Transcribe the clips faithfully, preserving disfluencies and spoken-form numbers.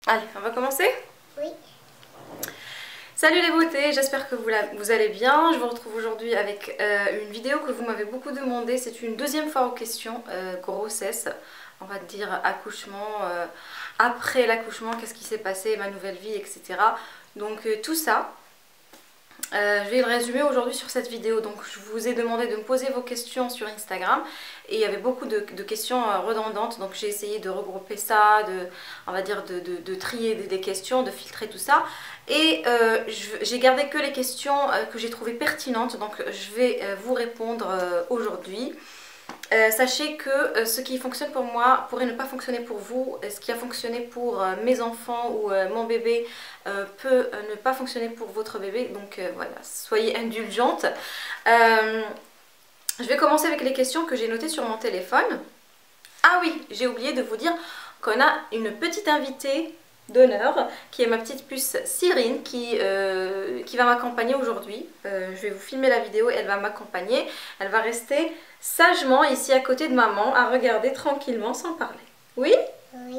Allez, on va commencer? Oui. Salut les beautés, j'espère que vous, la- vous allez bien. Je vous retrouve aujourd'hui avec euh, une vidéo que vous m'avez beaucoup demandé. C'est une deuxième fois aux questions euh, grossesse, on va dire accouchement, euh, après l'accouchement, qu'est-ce qui s'est passé, ma nouvelle vie, et cetera. Donc euh, tout ça. Euh, je vais le résumer aujourd'hui sur cette vidéo. Donc je vous ai demandé de me poser vos questions sur Instagram et il y avait beaucoup de, de questions euh, redondantes, donc j'ai essayé de regrouper ça, de, on va dire de, de, de trier des, des questions, de filtrer tout ça, et euh, j'ai gardé que les questions euh, que j'ai trouvées pertinentes, donc je vais euh, vous répondre euh, aujourd'hui. Euh, sachez que euh, ce qui fonctionne pour moi pourrait ne pas fonctionner pour vous. Ce qui a fonctionné pour euh, mes enfants ou euh, mon bébé euh, peut euh, ne pas fonctionner pour votre bébé. Donc euh, voilà, soyez indulgentes. Euh, je vais commencer avec les questions que j'ai notées sur mon téléphone. Ah oui, j'ai oublié de vous dire qu'on a une petite invitée d'honneur qui est ma petite puce Cyrine qui, euh, qui va m'accompagner aujourd'hui. Euh, je vais vous filmer la vidéo et elle va m'accompagner. Elle va rester sagement ici à côté de maman à regarder tranquillement sans parler. Oui? Oui.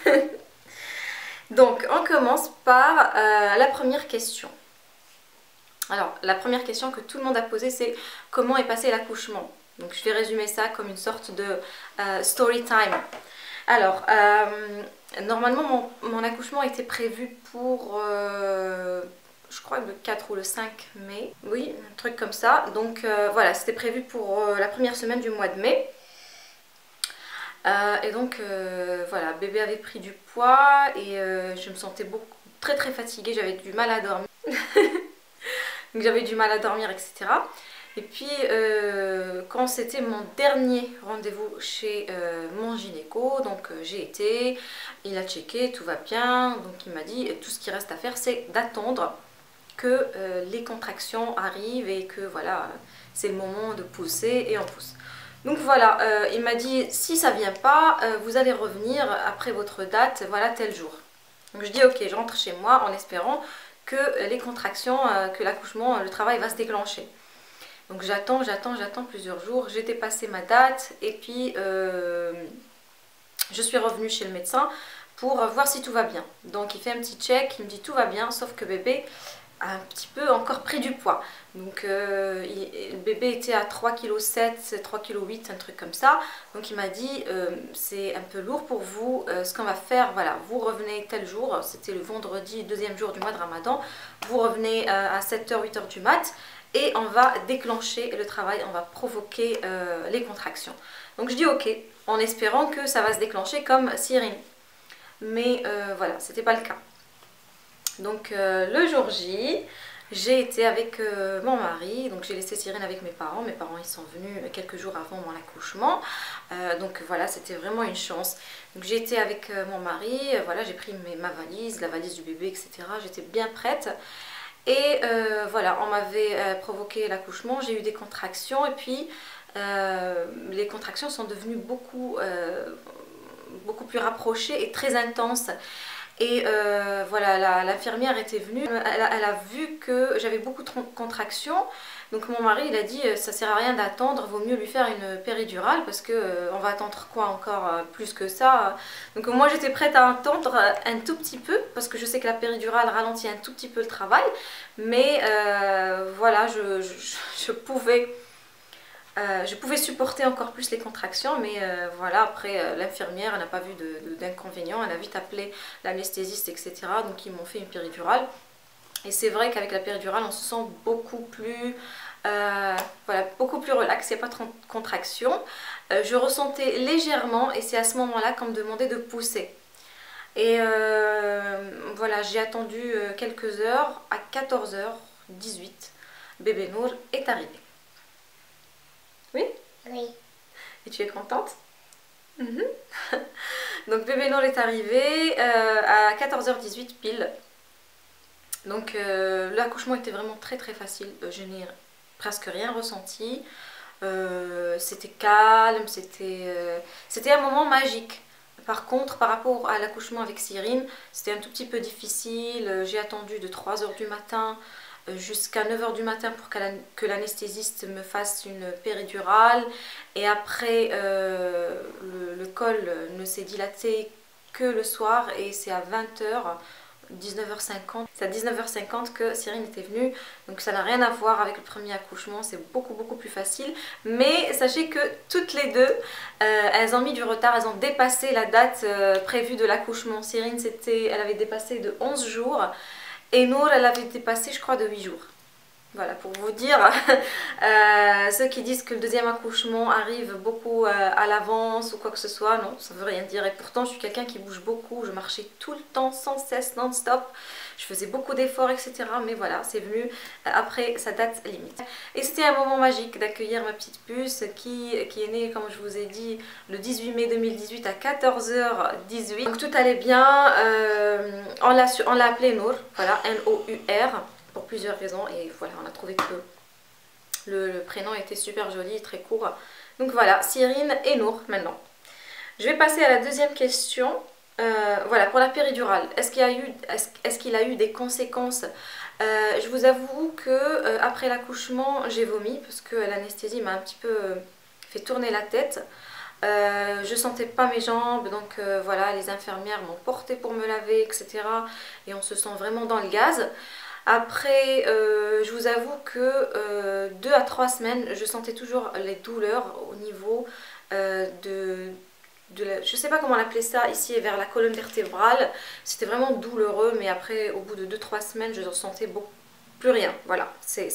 Donc on commence par euh, la première question. Alors la première question que tout le monde a posée, c'est comment est passé l'accouchement? Donc je vais résumer ça comme une sorte de euh, story time. Alors, euh, normalement, mon, mon accouchement était prévu pour, euh, je crois, le quatre ou le cinq mai. Oui, un truc comme ça. Donc euh, voilà, c'était prévu pour euh, la première semaine du mois de mai. Euh, et donc euh, voilà, bébé avait pris du poids et euh, je me sentais beaucoup, très très fatiguée, j'avais du mal à dormir. Donc j'avais du mal à dormir, et cetera. Et puis, euh, quand c'était mon dernier rendez-vous chez euh, mon gynéco, donc euh, j'ai été, il a checké, tout va bien, donc il m'a dit, tout ce qui reste à faire, c'est d'attendre que euh, les contractions arrivent et que voilà, c'est le moment de pousser et on pousse. Donc voilà, euh, il m'a dit, si ça vient pas, euh, vous allez revenir après votre date, voilà, tel jour. Donc je dis, ok, je rentre chez moi en espérant que les contractions, euh, que l'accouchement, le travail va se déclencher. Donc j'attends, j'attends, j'attends plusieurs jours. J'ai dépassé ma date et puis euh, je suis revenue chez le médecin pour voir si tout va bien. Donc il fait un petit check, il me dit tout va bien, sauf que bébé a un petit peu encore pris du poids. Donc euh, il, le bébé était à trois virgule sept kilos, trois virgule huit kilos, un truc comme ça. Donc il m'a dit euh, c'est un peu lourd pour vous, euh, ce qu'on va faire, voilà, vous revenez tel jour, c'était le vendredi, deuxième jour du mois de Ramadan, vous revenez euh, à sept heures, huit heures du mat'. Et on va déclencher le travail, on va provoquer euh, les contractions. Donc je dis ok, en espérant que ça va se déclencher comme Cyrine. Mais euh, voilà, c'était pas le cas. Donc euh, le jour J, j'ai été avec euh, mon mari, donc j'ai laissé Cyrine avec mes parents. Mes parents ils sont venus quelques jours avant mon accouchement. Euh, donc voilà, c'était vraiment une chance. Donc j'ai été avec euh, mon mari, voilà, j'ai pris mes, ma valise, la valise du bébé, et cetera. J'étais bien prête. Et euh, voilà, on m'avait euh, provoqué l'accouchement, j'ai eu des contractions et puis euh, les contractions sont devenues beaucoup, euh, beaucoup plus rapprochées et très intenses. Et euh, voilà, l'infirmière était venue, elle a, elle a vu que j'avais beaucoup de contractions. Donc mon mari il a dit ça sert à rien d'attendre, vaut mieux lui faire une péridurale parce que euh, on va attendre quoi encore euh, plus que ça. Donc moi j'étais prête à attendre un tout petit peu parce que je sais que la péridurale ralentit un tout petit peu le travail, mais euh, voilà je, je, je pouvais euh, je pouvais supporter encore plus les contractions, mais euh, voilà, après euh, l'infirmière n'a pas vu d'inconvénient, elle a vite appelé l'anesthésiste, et cetera. Donc ils m'ont fait une péridurale. Et c'est vrai qu'avec la péridurale, on se sent beaucoup plus, euh, voilà, beaucoup plus relax, il n'y a pas de contraction. Euh, je ressentais légèrement, et c'est à ce moment-là qu'on me demandait de pousser. Et euh, voilà, j'ai attendu quelques heures, à quatorze heures dix-huit, bébé Nour est arrivé. Oui? Oui. Et tu es contente? Mm-hmm. Donc bébé Nour est arrivé euh, à quatorze heures dix-huit pile. Donc euh, l'accouchement était vraiment très très facile, je n'ai presque rien ressenti, euh, c'était calme, c'était euh, c'était un moment magique. Par contre, par rapport à l'accouchement avec Cyrine, c'était un tout petit peu difficile, j'ai attendu de trois heures du matin jusqu'à neuf heures du matin pour que l'anesthésiste me fasse une péridurale, et après euh, le, le col ne s'est dilaté que le soir et c'est à vingt heures, dix-neuf heures cinquante. C'est à dix-neuf heures cinquante que Cyrine était venue, donc ça n'a rien à voir avec le premier accouchement, c'est beaucoup beaucoup plus facile. Mais sachez que toutes les deux, euh, elles ont mis du retard, elles ont dépassé la date euh, prévue de l'accouchement. Cyrine, c'était, elle avait dépassé de onze jours et Nour, elle avait dépassé je crois de huit jours. Voilà, pour vous dire, euh, ceux qui disent que le deuxième accouchement arrive beaucoup euh, à l'avance ou quoi que ce soit, non, ça veut rien dire. Et pourtant, je suis quelqu'un qui bouge beaucoup, je marchais tout le temps, sans cesse, non-stop. Je faisais beaucoup d'efforts, et cetera. Mais voilà, c'est venu euh, après sa date limite. Et c'était un moment magique d'accueillir ma petite puce qui, qui est née, comme je vous ai dit, le dix-huit mai deux mille dix-huit à quatorze heures dix-huit. Donc tout allait bien, euh, on l'a appelée Nour, voilà, N O U R. Pour plusieurs raisons et voilà, on a trouvé que le, le prénom était super joli, très court. Donc voilà, Cyrine et Nour maintenant. Je vais passer à la deuxième question. Euh, voilà, pour la péridurale, est-ce qu'il y a eu, est-ce, est-ce qu'il a eu des conséquences? euh, Je vous avoue que euh, après l'accouchement, j'ai vomi parce que l'anesthésie m'a un petit peu fait tourner la tête. Euh, je sentais pas mes jambes, donc euh, voilà, les infirmières m'ont porté pour me laver, et cetera. Et on se sent vraiment dans le gaz. Après, euh, je vous avoue que euh, deux à trois semaines, je sentais toujours les douleurs au niveau euh, de, de la, je sais pas comment on appelait ça, ici vers la colonne vertébrale. C'était vraiment douloureux, mais après, au bout de deux à trois semaines, je ne ressentais beaucoup, plus rien. Voilà, c'est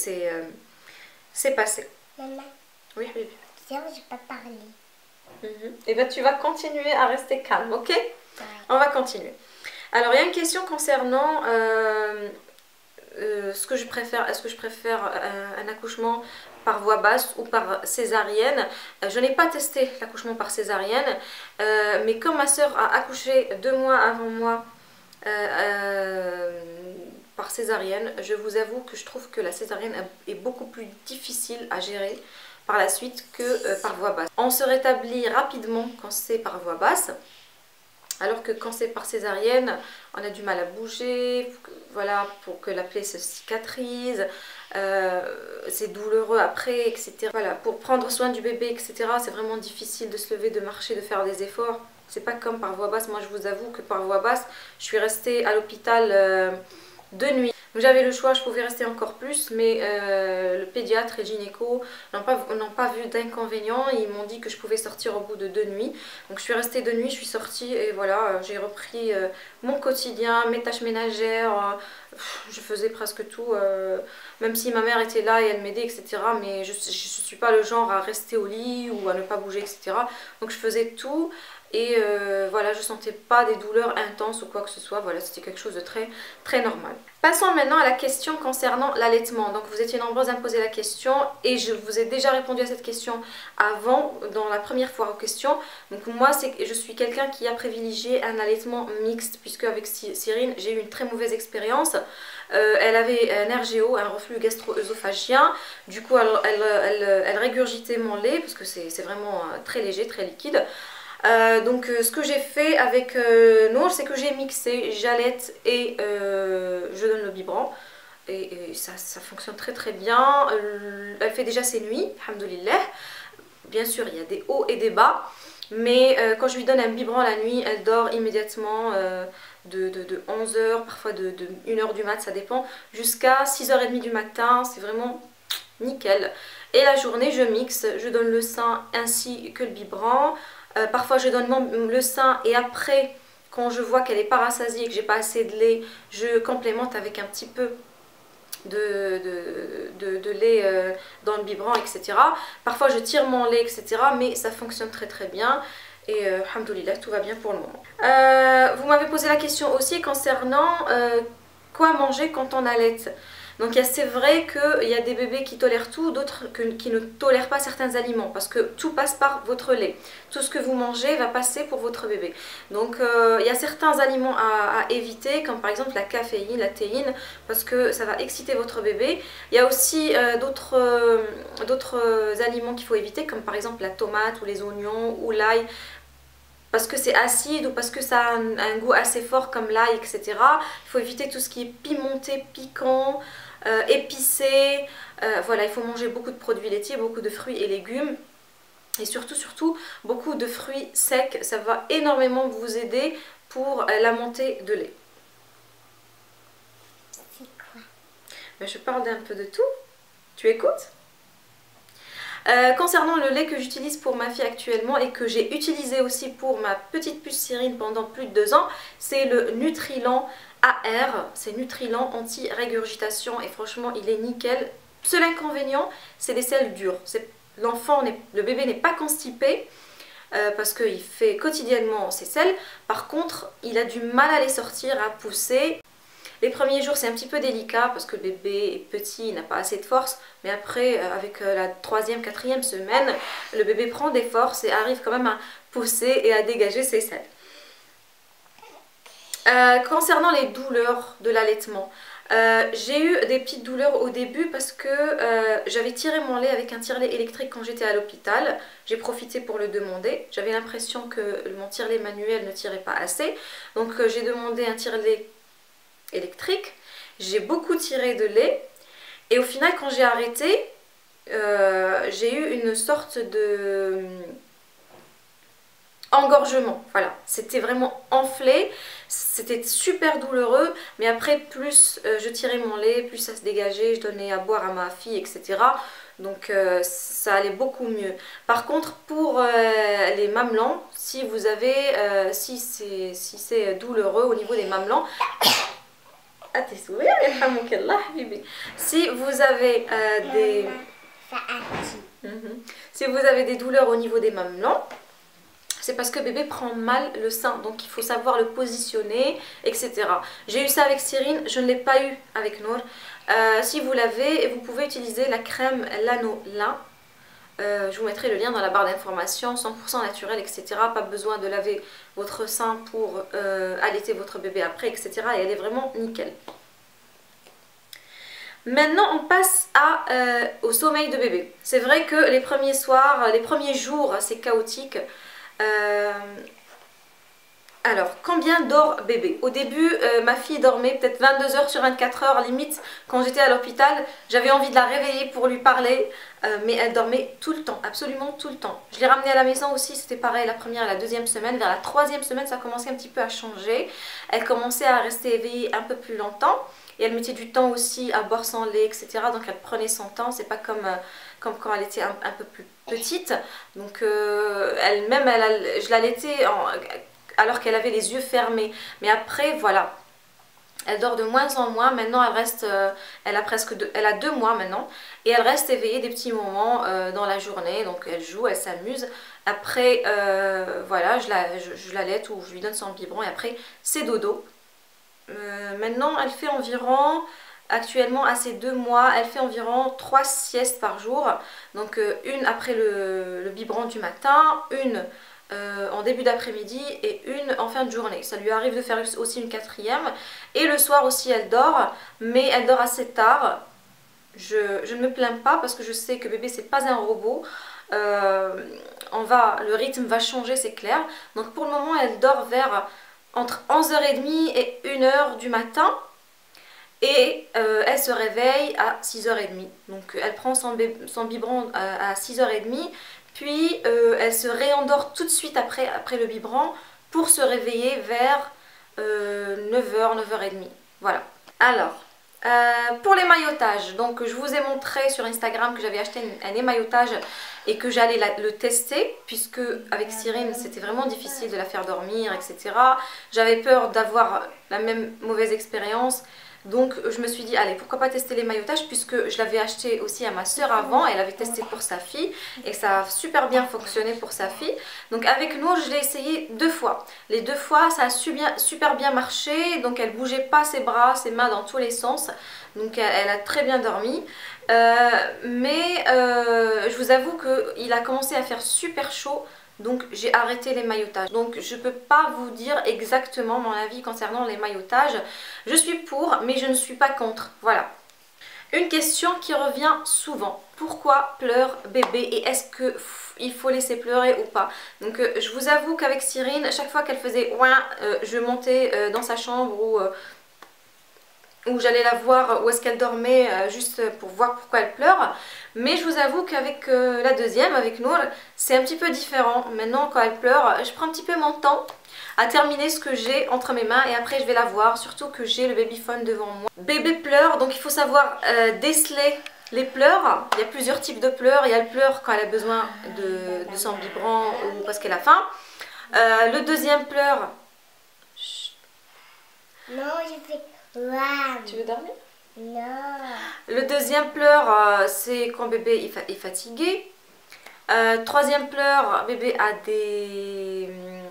euh, passé. Maman. Oui, oui. Tiens, je peux parler. Mm-hmm. Et bien, tu vas continuer à rester calme, ok? Ouais. On va continuer. Alors, il y a une question concernant... Euh, Euh, ce que je préfère, est-ce que je préfère euh, un accouchement par voie basse ou par césarienne? euh, Je n'ai pas testé l'accouchement par césarienne, euh, mais comme ma soeur a accouché deux mois avant moi euh, euh, par césarienne, je vous avoue que je trouve que la césarienne est beaucoup plus difficile à gérer par la suite que euh, par voie basse. On se rétablit rapidement quand c'est par voie basse. Alors que quand c'est par césarienne, on a du mal à bouger, pour que, voilà, pour que la plaie se cicatrise, euh, c'est douloureux après, et cetera. Voilà, pour prendre soin du bébé, et cetera, c'est vraiment difficile de se lever, de marcher, de faire des efforts. C'est pas comme par voie basse. Moi, je vous avoue que par voie basse, je suis restée à l'hôpital euh, deux nuits. J'avais le choix, je pouvais rester encore plus, mais euh, le pédiatre et le gynéco n'ont pas, n'ont pas vu d'inconvénient. Ils m'ont dit que je pouvais sortir au bout de deux nuits. Donc je suis restée deux nuits, je suis sortie et voilà, j'ai repris euh, mon quotidien, mes tâches ménagères. Euh, je faisais presque tout, euh, même si ma mère était là et elle m'aidait, et cetera. Mais je ne suis pas le genre à rester au lit ou à ne pas bouger, et cetera. Donc je faisais tout. Et euh, voilà, je sentais pas des douleurs intenses ou quoi que ce soit. Voilà, c'était quelque chose de très, très normal. Passons maintenant à la question concernant l'allaitement. Donc vous étiez nombreuses à me poser la question et je vous ai déjà répondu à cette question avant, dans la première fois aux questions. Donc moi, je suis quelqu'un qui a privilégié un allaitement mixte puisque avec Cyrine, j'ai eu une très mauvaise expérience. Euh, elle avait un R G O, un reflux gastro-œsophagien. Du coup, elle, elle, elle, elle régurgitait mon lait parce que c'est vraiment très léger, très liquide. Euh, donc euh, ce que j'ai fait avec euh, Nour, c'est que j'ai mixé, j'allaite et euh, je donne le biberon. Et, et ça, ça fonctionne très très bien. Euh, elle fait déjà ses nuits, alhamdoulilah. Bien sûr, il y a des hauts et des bas. Mais euh, quand je lui donne un biberon la nuit, elle dort immédiatement euh, de, de, de onze heures, parfois de, de une heure du mat, ça dépend, jusqu'à six heures trente du matin. C'est vraiment nickel. Et la journée, je mixe, je donne le sein ainsi que le biberon. Euh, parfois je donne mon, le sein et après quand je vois qu'elle est pas rassasiée et que j'ai pas assez de lait, je complémente avec un petit peu de, de, de, de lait euh, dans le biberon, et cetera. Parfois je tire mon lait, et cetera. Mais ça fonctionne très très bien. Et euh, alhamdoulilah, tout va bien pour le moment. Euh, vous m'avez posé la question aussi concernant euh, quoi manger quand on allaite. Donc c'est vrai qu'il y a des bébés qui tolèrent tout, d'autres qui ne tolèrent pas certains aliments parce que tout passe par votre lait. Tout ce que vous mangez va passer pour votre bébé. Donc euh, il y a certains aliments à, à éviter comme par exemple la caféine, la théine parce que ça va exciter votre bébé. Il y a aussi euh, d'autres euh, d'autres aliments qu'il faut éviter comme par exemple la tomate ou les oignons ou l'ail. Parce que c'est acide ou parce que ça a un, un goût assez fort comme l'ail, et cetera. Il faut éviter tout ce qui est pimenté, piquant, euh, épicé. Euh, voilà, il faut manger beaucoup de produits laitiers, beaucoup de fruits et légumes. Et surtout, surtout, beaucoup de fruits secs. Ça va énormément vous aider pour euh, la montée de lait. C'est quoi? Ben, je parle d'un peu de tout. Tu écoutes? Euh, concernant le lait que j'utilise pour ma fille actuellement et que j'ai utilisé aussi pour ma petite puce Cyrine pendant plus de deux ans, c'est le Nutrilan A R. C'est Nutrilan anti-régurgitation et franchement il est nickel. Seul inconvénient, c'est les selles dures. L'enfant, le bébé n'est pas constipé euh, parce qu'il fait quotidiennement ses selles. Par contre, il a du mal à les sortir, à pousser. Les premiers jours c'est un petit peu délicat parce que le bébé est petit, il n'a pas assez de force, mais après avec la troisième, quatrième semaine, le bébé prend des forces et arrive quand même à pousser et à dégager ses selles. Euh, concernant les douleurs de l'allaitement, euh, j'ai eu des petites douleurs au début parce que euh, j'avais tiré mon lait avec un tire-lait électrique quand j'étais à l'hôpital. J'ai profité pour le demander. J'avais l'impression que mon tire-lait manuel ne tirait pas assez, donc euh, j'ai demandé un tire-lait électrique. J'ai beaucoup tiré de lait et au final quand j'ai arrêté euh, j'ai eu une sorte de engorgement, voilà, c'était vraiment enflé, c'était super douloureux, mais après plus euh, je tirais mon lait, plus ça se dégageait, je donnais à boire à ma fille, etc. Donc euh, ça allait beaucoup mieux. Par contre pour euh, les mamelons, si vous avez, euh, si c'est si c'est douloureux au niveau des mamelons, si vous avez euh, des si vous avez des douleurs au niveau des mamelons, c'est parce que bébé prend mal le sein, donc il faut savoir le positionner, et cetera. J'ai eu ça avec Cyrine, je ne l'ai pas eu avec Nour. Euh, si vous l'avez, vous pouvez utiliser la crème Lanolin. Euh, je vous mettrai le lien dans la barre d'informations, cent pour cent naturel, et cetera. Pas besoin de laver votre sein pour euh, allaiter votre bébé après, et cetera. Et elle est vraiment nickel. Maintenant, on passe à, euh, au sommeil de bébé. C'est vrai que les premiers soirs, les premiers jours, c'est chaotique. Euh, alors, combien dort bébé? Au début, euh, ma fille dormait peut-être vingt-deux heures sur vingt-quatre heures, limite. Quand j'étais à l'hôpital, j'avais envie de la réveiller pour lui parler, euh, mais elle dormait tout le temps, absolument tout le temps. Je l'ai ramenée à la maison aussi, c'était pareil, la première et la deuxième semaine. Vers la troisième semaine, ça commençait un petit peu à changer. Elle commençait à rester éveillée un peu plus longtemps. Et elle mettait du temps aussi à boire son lait, et cetera. Donc elle prenait son temps, c'est pas comme, euh, comme quand elle était un, un peu plus petite. Donc euh, elle-même, elle, elle, je l'allaitais en... alors qu'elle avait les yeux fermés. Mais après, voilà, elle dort de moins en moins. Maintenant, elle reste, euh, elle a presque deux, elle a deux mois maintenant. Et elle reste éveillée des petits moments euh, dans la journée. Donc elle joue, elle s'amuse. Après, euh, voilà, je la, je, je l'allaite ou je lui donne son biberon. Et après, c'est dodo. Euh, maintenant, elle fait environ, actuellement à ses deux mois, elle fait environ trois siestes par jour. Donc euh, une après le, le biberon du matin, une Euh, en début d'après-midi et une en fin de journée. Ça lui arrive de faire aussi une quatrième. Et le soir aussi elle dort, mais elle dort assez tard. Je, je ne me plains pas parce que je sais que bébé c'est pas un robot. Euh, on va, le rythme va changer, c'est clair. Donc pour le moment elle dort vers entre onze heures trente et une heure du matin. Et euh, elle se réveille à six heures trente. Donc elle prend son, son biberon à, à six heures trente. Puis euh, elle se réendort tout de suite après, après le biberon pour se réveiller vers euh, neuf heures, neuf heures trente. Voilà. Alors, euh, pour l'émaillotage, donc je vous ai montré sur Instagram que j'avais acheté un, un émaillotage et que j'allais le tester, puisque avec Cyrine c'était vraiment difficile de la faire dormir, et cetera. J'avais peur d'avoir la même mauvaise expérience. Donc je me suis dit, allez, pourquoi pas tester l'émaillotage, puisque je l'avais acheté aussi à ma soeur avant, elle avait testé pour sa fille et ça a super bien fonctionné pour sa fille. Donc avec nous, je l'ai essayé deux fois. Les deux fois, ça a super bien marché, donc elle bougeait pas ses bras, ses mains dans tous les sens. Donc elle, elle a très bien dormi. Euh, mais euh, je vous avoue qu'il a commencé à faire super chaud. Donc j'ai arrêté l'émaillotage. Donc je ne peux pas vous dire exactement mon avis concernant l'émaillotage. Je suis pour, mais je ne suis pas contre. Voilà. Une question qui revient souvent. Pourquoi pleure bébé et est-ce qu'il faut laisser pleurer ou pas? Donc euh, je vous avoue qu'avec Cyrine, chaque fois qu'elle faisait ouin, euh, je montais euh, dans sa chambre ou... Euh, où j'allais la voir où est-ce qu'elle dormait euh, juste pour voir pourquoi elle pleure. Mais je vous avoue qu'avec euh, la deuxième, avec Nour, c'est un petit peu différent. Maintenant quand elle pleure, je prends un petit peu mon temps à terminer ce que j'ai entre mes mains et après je vais la voir, surtout que j'ai le babyphone devant moi. Bébé pleure, donc il faut savoir euh, déceler les pleurs. Il y a plusieurs types de pleurs. Il y a le pleur quand elle a besoin de, de sang vibrant ou parce qu'elle a faim. Euh, le deuxième pleur... Non, je fais... Wow. Tu veux dormir? Non. Le deuxième pleur, euh, c'est quand bébé est, fa est fatigué. Euh, troisième pleur, bébé a des,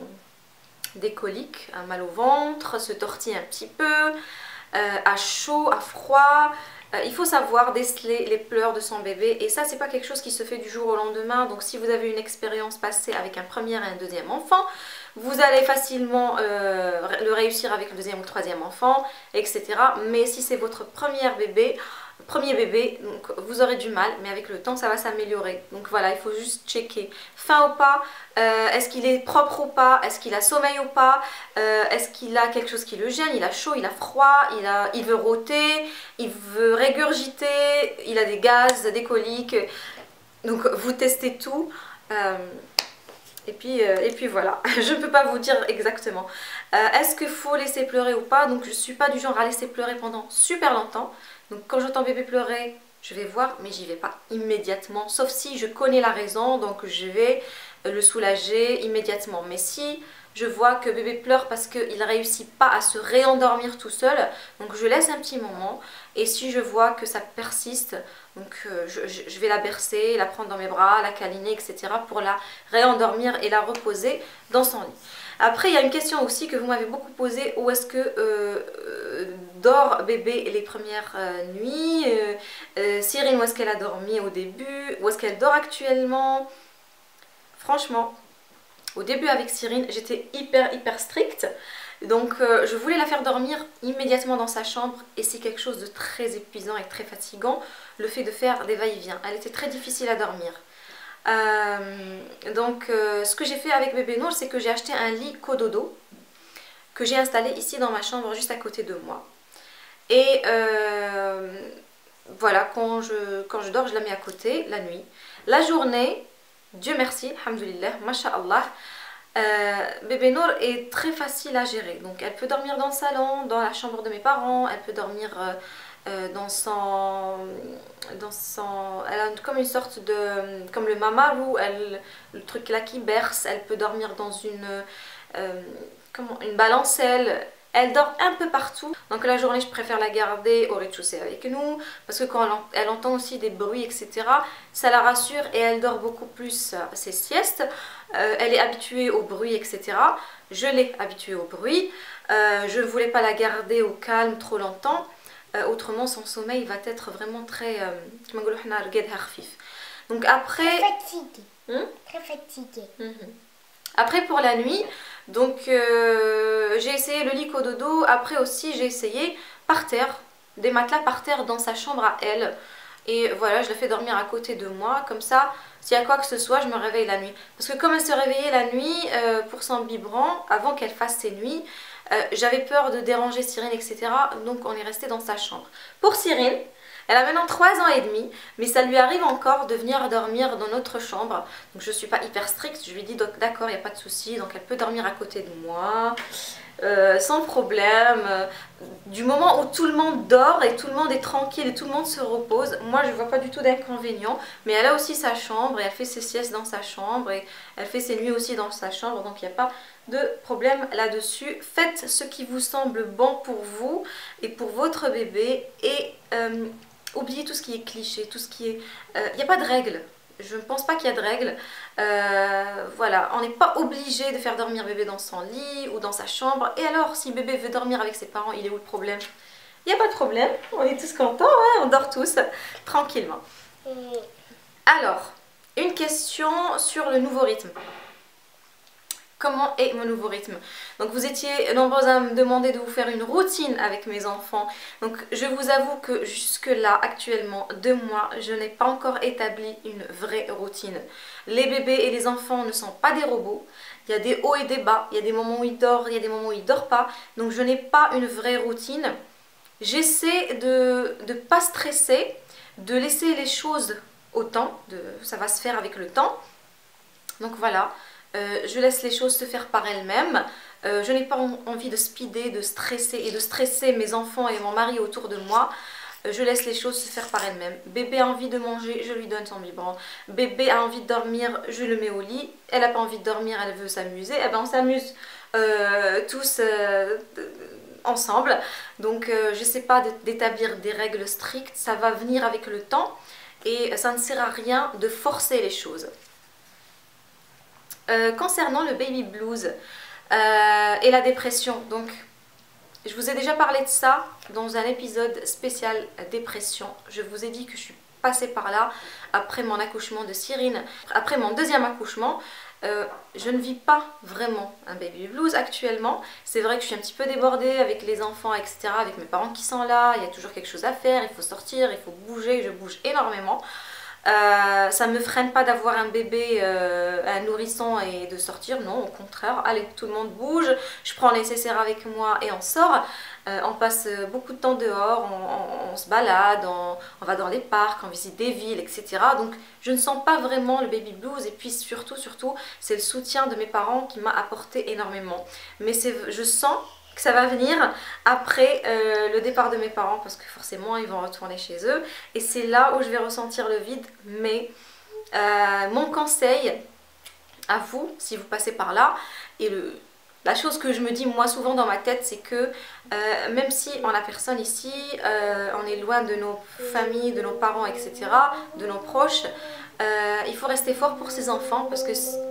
des coliques, un mal au ventre, se tortille un petit peu, euh, a chaud, a froid. Euh, il faut savoir déceler les pleurs de son bébé et ça c'est pas quelque chose qui se fait du jour au lendemain. Donc si vous avez une expérience passée avec un premier et un deuxième enfant, vous allez facilement euh, le réussir avec le deuxième ou le troisième enfant, et cetera. Mais si c'est votre premier bébé, premier bébé, donc vous aurez du mal, mais avec le temps ça va s'améliorer. Donc voilà, il faut juste checker. Faim ou pas, euh, est-ce qu'il est propre ou pas, est-ce qu'il a sommeil ou pas, euh, est-ce qu'il a quelque chose qui le gêne, il a chaud, il a froid, il, a, il veut rôter, il veut régurgiter, il a des gaz, des coliques. Donc vous testez tout. Euh, Et puis, euh, et puis voilà, je ne peux pas vous dire exactement. Euh, Est-ce qu'il faut laisser pleurer ou pas? Donc je ne suis pas du genre à laisser pleurer pendant super longtemps. Donc quand j'entends bébé pleurer, je vais voir, mais j'y vais pas immédiatement. Sauf si je connais la raison, donc je vais le soulager immédiatement. Mais si je vois que bébé pleure parce qu'il ne réussit pas à se réendormir tout seul, donc je laisse un petit moment. Et si je vois que ça persiste, donc euh, je, je vais la bercer, la prendre dans mes bras, la câliner, et cetera pour la réendormir et la reposer dans son lit. Après, il y a une question aussi que vous m'avez beaucoup posée, où est-ce que euh, euh, dort bébé les premières euh, nuits euh, euh, Cyrine, où est-ce qu'elle a dormi au début? Où est-ce qu'elle dort actuellement? Franchement, au début avec Cyrine, j'étais hyper hyper stricte. Donc euh, je voulais la faire dormir immédiatement dans sa chambre et c'est quelque chose de très épuisant et très fatigant, le fait de faire des va-et-vient. Elle était très difficile à dormir. Euh, donc euh, ce que j'ai fait avec bébé Nour, c'est que j'ai acheté un lit cododo que j'ai installé ici dans ma chambre juste à côté de moi. Et euh, voilà, quand je, quand je dors, je la mets à côté la nuit. La journée, Dieu merci, alhamdoulilah, masha'Allah, Euh, bébé Nour est très facile à gérer, donc elle peut dormir dans le salon, dans la chambre de mes parents, elle peut dormir euh, euh, dans son, dans son, elle a comme une sorte de, comme le mamarou, elle, le truc là qui berce, elle peut dormir dans une, euh, comment, une balancelle. Elle dort un peu partout, donc la journée je préfère la garder au rez-de-chaussée avec nous, parce que quand elle, elle entend aussi des bruits, et cetera, ça la rassure et elle dort beaucoup plus ses siestes. Euh, elle est habituée au bruit, et cetera. Je l'ai habituée au bruit, euh, je ne voulais pas la garder au calme trop longtemps, euh, autrement son sommeil va être vraiment très... Euh, donc après... Très fatiguée. Hmm? Très fatiguée. Mm-hmm. Après pour la nuit, donc euh, j'ai essayé le lit cododo, après aussi j'ai essayé par terre, des matelas par terre dans sa chambre à elle. Et voilà, je la fais dormir à côté de moi, comme ça, s'il y a quoi que ce soit, je me réveille la nuit. Parce que comme elle se réveillait la nuit euh, pour son biberon, avant qu'elle fasse ses nuits, euh, j'avais peur de déranger Cyrine, et cetera. Donc on est resté dans sa chambre. Pour Cyrine, elle a maintenant trois ans et demi, mais ça lui arrive encore de venir dormir dans notre chambre. Donc je ne suis pas hyper stricte, je lui dis d'accord, il n'y a pas de souci, donc elle peut dormir à côté de moi, euh, sans problème. Du moment où tout le monde dort et tout le monde est tranquille et tout le monde se repose, moi je ne vois pas du tout d'inconvénient. Mais elle a aussi sa chambre et elle fait ses siestes dans sa chambre et elle fait ses nuits aussi dans sa chambre, donc il n'y a pas de problème là-dessus. Faites ce qui vous semble bon pour vous et pour votre bébé et... Euh, oubliez tout ce qui est cliché, tout ce qui est... Il euh, n'y a pas de règles. Je ne pense pas qu'il y a de règles. Euh, voilà, on n'est pas obligé de faire dormir bébé dans son lit ou dans sa chambre. Et alors, si bébé veut dormir avec ses parents, il est où le problème? Il n'y a pas de problème. On est tous contents, hein, on dort tous tranquillement. Alors, une question sur le nouveau rythme. Comment est mon nouveau rythme? Donc vous étiez nombreux à me demander de vous faire une routine avec mes enfants. Donc je vous avoue que jusque là, actuellement, deux mois, je n'ai pas encore établi une vraie routine. Les bébés et les enfants ne sont pas des robots. Il y a des hauts et des bas. Il y a des moments où ils dorment, il y a des moments où ils ne dorment pas. Donc je n'ai pas une vraie routine. J'essaie de ne pas stresser, de laisser les choses au temps. De, ça va se faire avec le temps. Donc voilà. Euh, je laisse les choses se faire par elles-mêmes. Euh, je n'ai pas envie de speeder, de stresser et de stresser mes enfants et mon mari autour de moi. Je laisse les choses se faire par elles-mêmes. Bébé a envie de manger, je lui donne son biberon. Bébé a envie de dormir, je le mets au lit. Elle n'a pas envie de dormir, elle veut s'amuser. Eh ben on s'amuse euh, tous euh, ensemble. Donc euh, je ne sais pas d'établir des règles strictes, ça va venir avec le temps. Et ça ne sert à rien de forcer les choses. Euh, concernant le baby blues euh, et la dépression, donc je vous ai déjà parlé de ça dans un épisode spécial dépression. Je vous ai dit que je suis passée par là après mon accouchement de Cyrine. Après mon deuxième accouchement, euh, je ne vis pas vraiment un baby blues actuellement. C'est vrai que je suis un petit peu débordée avec les enfants, et cetera. Avec mes parents qui sont là, il y a toujours quelque chose à faire, il faut sortir, il faut bouger, je bouge énormément. Euh, ça ne me freine pas d'avoir un bébé, euh, un nourrisson et de sortir, non, au contraire, allez, tout le monde bouge, je prends le nécessaire avec moi et on sort. Euh, on passe beaucoup de temps dehors, on, on, on se balade, on, on va dans les parcs, on visite des villes, et cetera. Donc je ne sens pas vraiment le baby blues et puis surtout, surtout, c'est le soutien de mes parents qui m'a apporté énormément. Mais je sens que ça va venir après euh, le départ de mes parents parce que forcément ils vont retourner chez eux et c'est là où je vais ressentir le vide. Mais euh, mon conseil à vous, si vous passez par là, et le, la chose que je me dis moi souvent dans ma tête, c'est que euh, même si on n'a personne ici, euh, on est loin de nos familles, de nos parents, et cetera, de nos proches, euh, il faut rester fort pour ses enfants parce que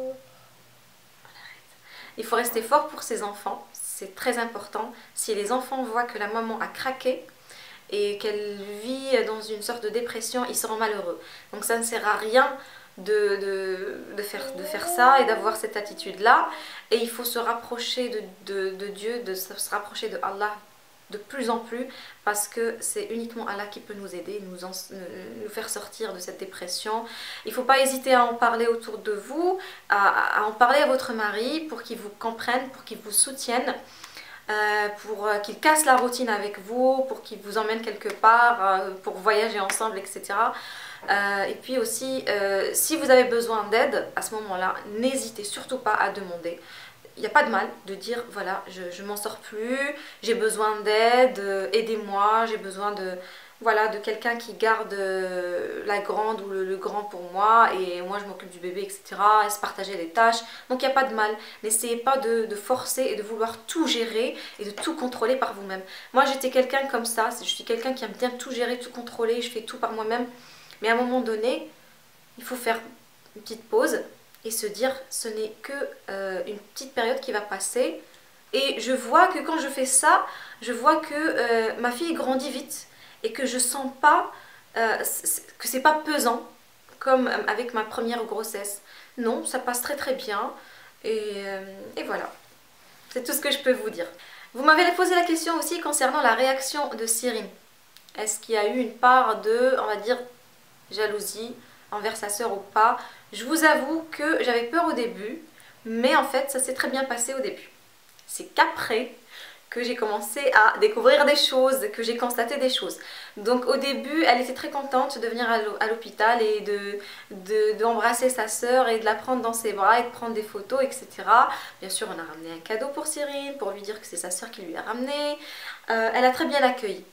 il faut rester fort pour ses enfants. C'est très important. Si les enfants voient que la maman a craqué et qu'elle vit dans une sorte de dépression, ils seront malheureux. Donc ça ne sert à rien de, de, de, faire, de faire ça et d'avoir cette attitude-là. Et il faut se rapprocher de, de, de Dieu, de se rapprocher de Allah de plus en plus parce que c'est uniquement Allah qui peut nous aider, nous, en, nous faire sortir de cette dépression. Il ne faut pas hésiter à en parler autour de vous, à, à en parler à votre mari pour qu'il vous comprenne, pour qu'il vous soutienne, euh, pour qu'il casse la routine avec vous, pour qu'il vous emmène quelque part, euh, pour voyager ensemble, et cetera. Euh, et puis aussi, euh, si vous avez besoin d'aide, à ce moment-là, n'hésitez surtout pas à demander. Il n'y a pas de mal de dire voilà, je, je m'en sors plus, j'ai besoin d'aide, euh, aidez-moi, j'ai besoin de, voilà, de quelqu'un qui garde euh, la grande ou le, le grand pour moi et moi je m'occupe du bébé, et cetera. Et se partager les tâches. Donc il n'y a pas de mal. N'essayez pas de, de forcer et de vouloir tout gérer et de tout contrôler par vous-même. Moi j'étais quelqu'un comme ça, je suis quelqu'un qui aime bien tout gérer, tout contrôler, je fais tout par moi-même. Mais à un moment donné, il faut faire une petite pause et se dire ce n'est que euh, une petite période qui va passer. Et je vois que quand je fais ça, je vois que euh, ma fille grandit vite et que je sens pas, euh, que c'est pas pesant comme avec ma première grossesse. Non, ça passe très très bien et, euh, et voilà. C'est tout ce que je peux vous dire. Vous m'avez posé la question aussi concernant la réaction de Cyrine. Est-ce qu'il y a eu une part de, on va dire, jalousie envers sa sœur ou pas? Je vous avoue que j'avais peur au début, mais en fait ça s'est très bien passé au début. C'est qu'après que j'ai commencé à découvrir des choses, que j'ai constaté des choses. Donc au début, elle était très contente de venir à l'hôpital et de, de, d'embrasser sa sœur et de la prendre dans ses bras et de prendre des photos, et cetera. Bien sûr, on a ramené un cadeau pour Cyrine, pour lui dire que c'est sa sœur qui lui a ramené. Euh, elle a très bien accueilli.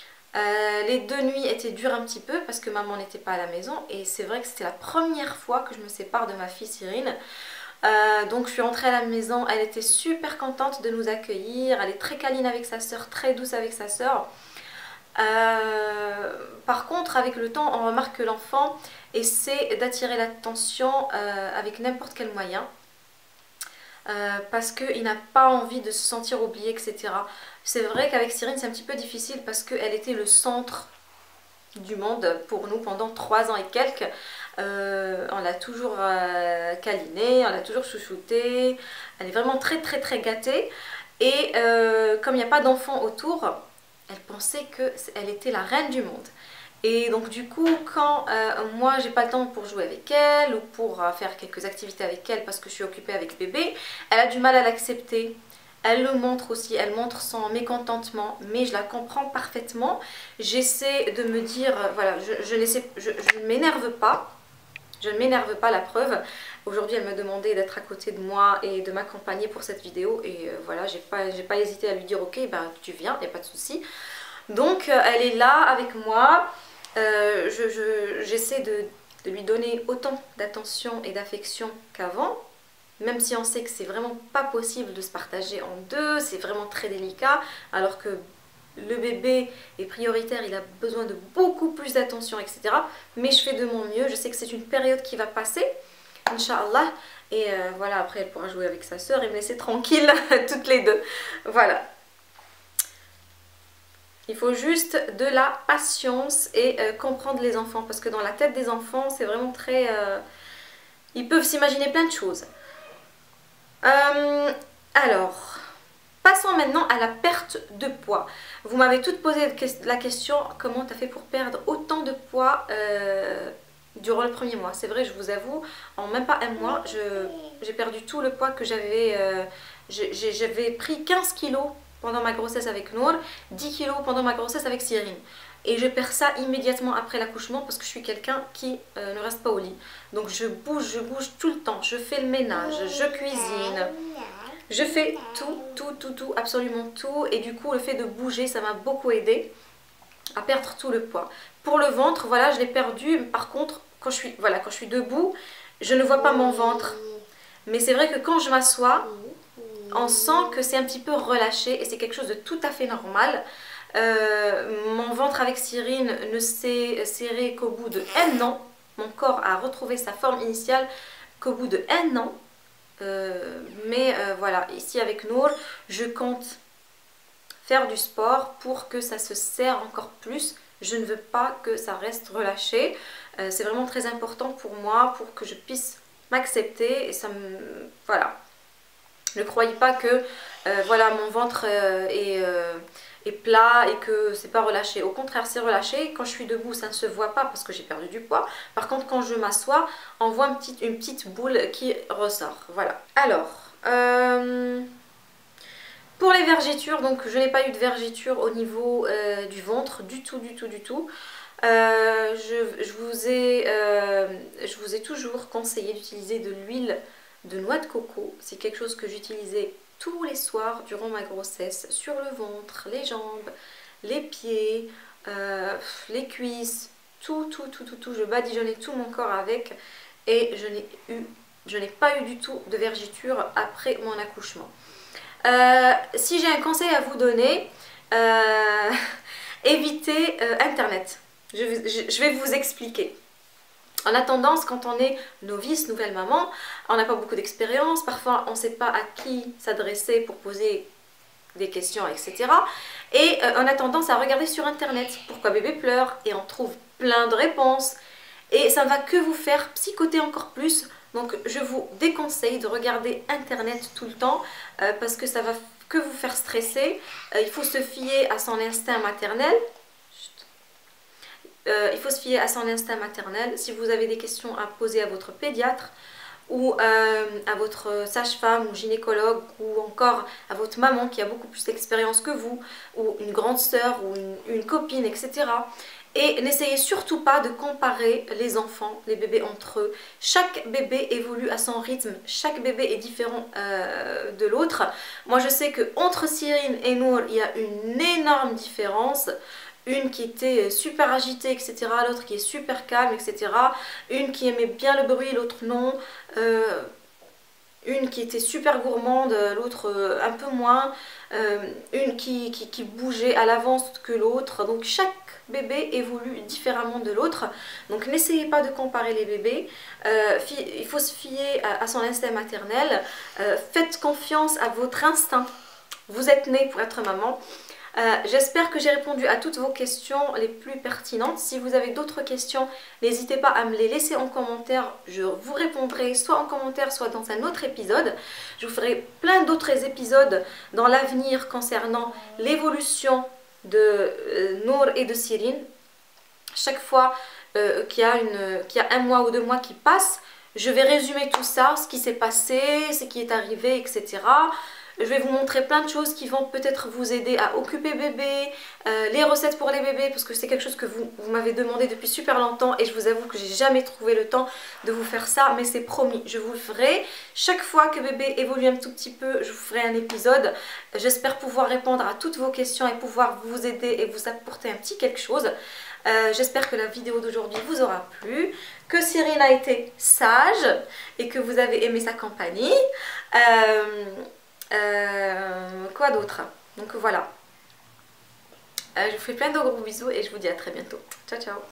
Euh, les deux nuits étaient dures un petit peu parce que maman n'était pas à la maison et c'est vrai que c'était la première fois que je me sépare de ma fille Cyrine. Euh, donc je suis rentrée à la maison, elle était super contente de nous accueillir, elle est très câline avec sa soeur, très douce avec sa soeur. Euh, par contre avec le temps on remarque que l'enfant essaie d'attirer l'attention euh, avec n'importe quel moyen. Euh, parce qu'il n'a pas envie de se sentir oublié, et cetera. C'est vrai qu'avec Cyrine c'est un petit peu difficile parce qu'elle était le centre du monde pour nous pendant trois ans et quelques. Euh, on l'a toujours euh, câlinée, on l'a toujours chouchoutée, elle est vraiment très très très gâtée. Et euh, comme il n'y a pas d'enfant autour, elle pensait qu'elle était la reine du monde. Et donc du coup, quand euh, moi j'ai pas le temps pour jouer avec elle ou pour euh, faire quelques activités avec elle parce que je suis occupée avec bébé, elle a du mal à l'accepter. Elle le montre aussi, elle montre son mécontentement, mais je la comprends parfaitement. J'essaie de me dire, euh, voilà, je, je, je, je ne m'énerve pas, je ne m'énerve pas, la preuve. Aujourd'hui elle me demandait d'être à côté de moi et de m'accompagner pour cette vidéo et euh, voilà, j'ai pas, j'ai pas hésité à lui dire ok ben tu viens, il n'y a pas de souci. Donc euh, elle est là avec moi, euh, je, je, j'essaie de, de lui donner autant d'attention et d'affection qu'avant, même si on sait que c'est vraiment pas possible de se partager en deux, c'est vraiment très délicat, alors que le bébé est prioritaire, il a besoin de beaucoup plus d'attention, et cetera. Mais je fais de mon mieux, je sais que c'est une période qui va passer, Inch'Allah. Et euh, voilà, après elle pourra jouer avec sa soeur et me laisser tranquille, toutes les deux. Voilà. Il faut juste de la patience et euh, comprendre les enfants. Parce que dans la tête des enfants, c'est vraiment très... Euh, ils peuvent s'imaginer plein de choses. Euh, alors... Passons maintenant à la perte de poids. Vous m'avez toutes posé la question, comment tu as fait pour perdre autant de poids euh, durant le premier mois. C'est vrai, je vous avoue, en même pas un mois, j'ai perdu tout le poids que j'avais. Euh, j'avais pris quinze kilos pendant ma grossesse avec Nour, dix kilos pendant ma grossesse avec Cyrine. Et je perds ça immédiatement après l'accouchement parce que je suis quelqu'un qui euh, ne reste pas au lit. Donc je bouge, je bouge tout le temps, je fais le ménage, je cuisine. Je fais tout, tout, tout, tout, absolument tout. Et du coup, le fait de bouger, ça m'a beaucoup aidé à perdre tout le poids. Pour le ventre, voilà, je l'ai perdu. Par contre, quand je suis, voilà, quand je suis debout, je ne vois pas mon ventre. Mais c'est vrai que quand je m'assois, on sent que c'est un petit peu relâché. Et c'est quelque chose de tout à fait normal. Euh, mon ventre avec Cyrine ne s'est serré qu'au bout de un an. Mon corps a retrouvé sa forme initiale qu'au bout de un an. Euh, mais euh, voilà, ici avec Nour, je compte faire du sport pour que ça se serre encore plus. Je ne veux pas que ça reste relâché. Euh, c'est vraiment très important pour moi, pour que je puisse m'accepter. Et ça me... Voilà. Ne croyez pas que euh, voilà, mon ventre euh, est... Euh, est plat et que c'est pas relâché. Au contraire, c'est relâché. Quand je suis debout, ça ne se voit pas parce que j'ai perdu du poids. Par contre, quand je m'assois, on voit une petite, une petite boule qui ressort. Voilà. Alors, euh, pour les vergetures, donc je n'ai pas eu de vergetures au niveau euh, du ventre, du tout, du tout, du tout. Euh, je, je, vous ai, euh, je vous ai toujours conseillé d'utiliser de l'huile de noix de coco. C'est quelque chose que j'utilisais tous les soirs durant ma grossesse, sur le ventre, les jambes, les pieds, euh, les cuisses, tout, tout, tout, tout, tout. Je badigeonnais tout mon corps avec et je n'ai eu, je n'ai pas eu du tout de vergeture après mon accouchement. Euh, si j'ai un conseil à vous donner, euh, évitez euh, Internet. Je, je, je vais vous expliquer. On a tendance, quand on est novice, nouvelle maman, on n'a pas beaucoup d'expérience, parfois on ne sait pas à qui s'adresser pour poser des questions, et cetera. Et euh, on a tendance à regarder sur Internet pourquoi bébé pleure et on trouve plein de réponses. Et ça ne va que vous faire psychoter encore plus. Donc je vous déconseille de regarder Internet tout le temps euh, parce que ça va que vous faire stresser. Euh, il faut se fier à son instinct maternel. Euh, il faut se fier à son instinct maternel. Si vous avez des questions à poser à votre pédiatre ou euh, à votre sage-femme ou gynécologue ou encore à votre maman qui a beaucoup plus d'expérience que vous ou une grande sœur ou une, une copine, et cetera. Et n'essayez surtout pas de comparer les enfants, les bébés entre eux. Chaque bébé évolue à son rythme, chaque bébé est différent euh, de l'autre. Moi je sais qu'entre Cyrine et Nour, il y a une énorme différence. Une qui était super agitée, et cetera. L'autre qui est super calme, et cetera. Une qui aimait bien le bruit, l'autre non. Euh, une qui était super gourmande, l'autre euh, un peu moins. Euh, une qui, qui, qui bougeait à l'avance que l'autre. Donc chaque bébé évolue différemment de l'autre. Donc n'essayez pas de comparer les bébés. Euh, il faut se fier à, à son instinct maternel. Euh, faites confiance à votre instinct. Vous êtes né pour être maman. Euh, J'espère que j'ai répondu à toutes vos questions les plus pertinentes. Si vous avez d'autres questions, n'hésitez pas à me les laisser en commentaire. Je vous répondrai soit en commentaire, soit dans un autre épisode. Je vous ferai plein d'autres épisodes dans l'avenir concernant l'évolution de euh, Nour et de Cyrine. Chaque fois euh, qu'il y a une, qu'il y a un mois ou deux mois qui passent, je vais résumer tout ça, ce qui s'est passé, ce qui est arrivé, et cetera. Je vais vous montrer plein de choses qui vont peut-être vous aider à occuper bébé, euh, les recettes pour les bébés, parce que c'est quelque chose que vous, vous m'avez demandé depuis super longtemps et je vous avoue que j'ai jamais trouvé le temps de vous faire ça, mais c'est promis, je vous le ferai. Chaque fois que bébé évolue un tout petit peu, je vous ferai un épisode. J'espère pouvoir répondre à toutes vos questions et pouvoir vous aider et vous apporter un petit quelque chose. Euh, J'espère que la vidéo d'aujourd'hui vous aura plu, que Cyrine a été sage et que vous avez aimé sa compagnie. Euh, euh, quoi d'autre? Donc voilà. Euh, je vous fais plein de gros bisous et je vous dis à très bientôt. Ciao ciao.